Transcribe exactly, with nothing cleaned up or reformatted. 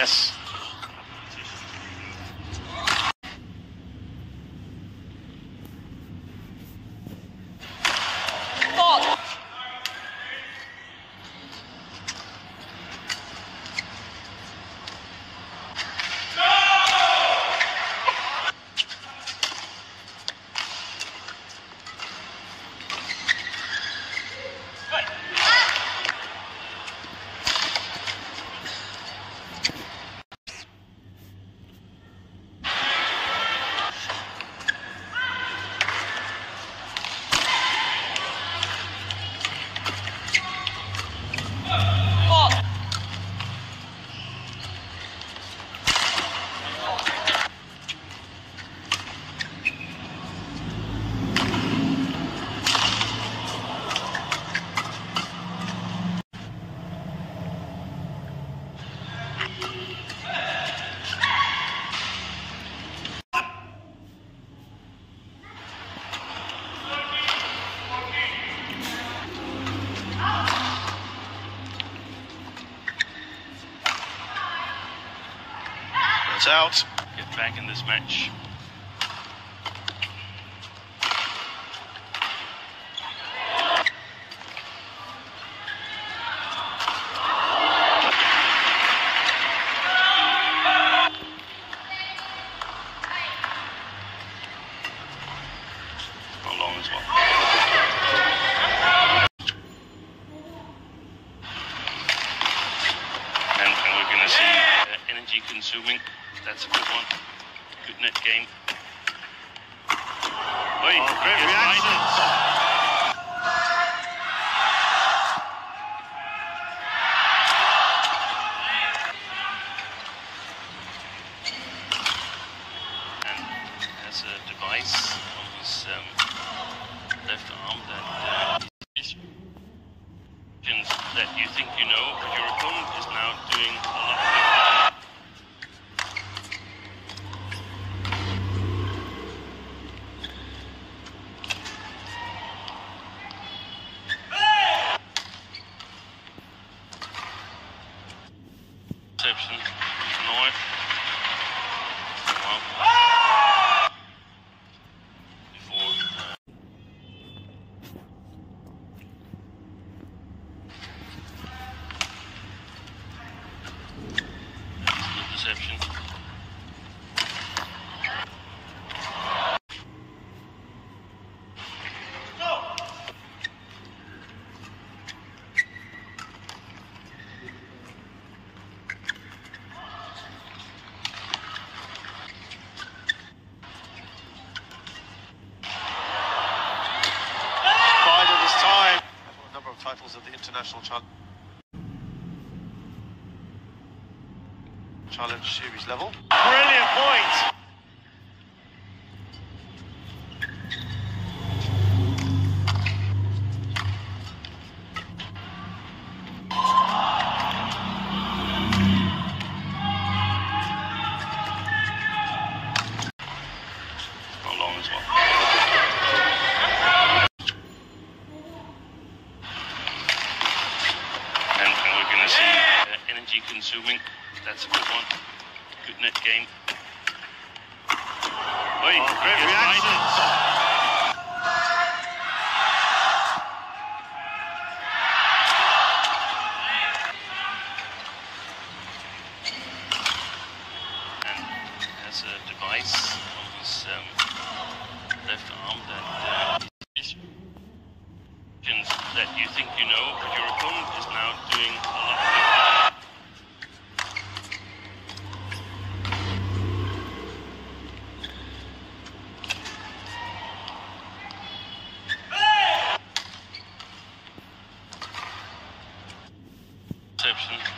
Yes. It's out. Get back in this match. Not long as well. And, and we're going to see uh, energy consuming. That's a good one. Good net game. Wait, oh, great reaction. And has a device on his um, left arm that uh, that you think you know, but your opponent is now doing a lot of it. Reception, North. Well, before uh, that's the deception. Titles at the International Challenge Challenge Series level. Brilliant point! Not long as well. Energy consuming. That's a good one. Good net game. Wait, oh, great reaction. And has a device on his um, left arm that uh, that you think you know, but your opponent is now doing a lot of it. Reception.